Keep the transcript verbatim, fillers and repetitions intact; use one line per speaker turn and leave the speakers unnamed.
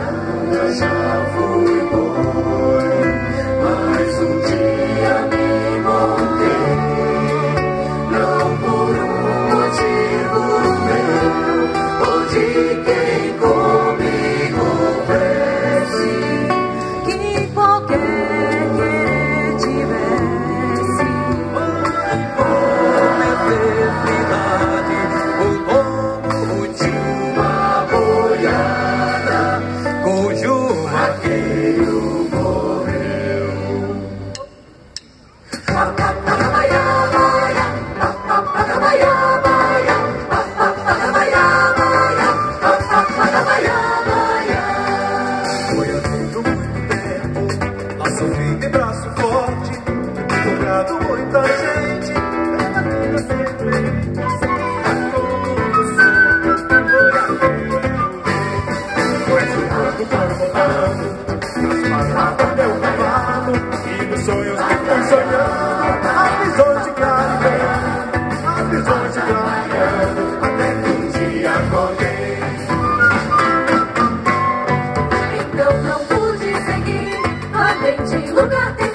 nada já foi bom, mas um dia me montei, não por um motivo meu ou de quem comigo cresce, que qualquer querer tivesse, como eternidade, o lombo de uma boiada, cujo vaqueiro morreu. Foi havendo muito tempo, laço firme e braço forte, tocado muita gente, pela vida sempre. Meu cavalo, e nos sonhos que fui sonhando, as visões de clareando, as visões de clareando, até que um dia acordei.
Então não pude seguir, além de lugar